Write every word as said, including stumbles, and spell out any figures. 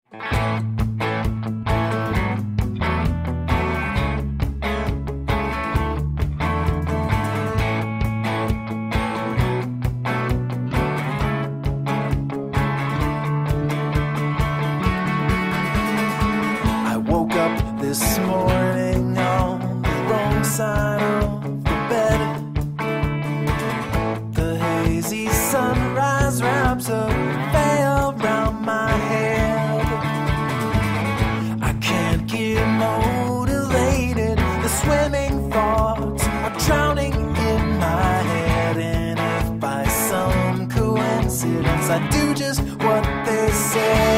This morning on the wrong side of the bed, the hazy sunrise wraps a veil round my head. I can't get motivated, the swimming thoughts are drowning in my head. And if by some coincidence I do just what they say,